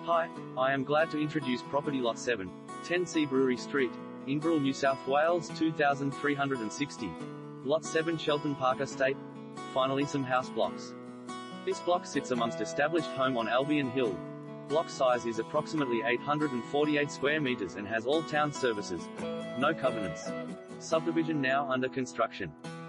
Hi, I am glad to introduce property lot 7, 10C Brewery Street, Inverell, New South Wales 2360. Lot 7 Shelton Park Estate. Finally some house blocks. This block sits amongst established home on Albion Hill. Block size is approximately 848 square meters and has all town services. No covenants. Subdivision now under construction.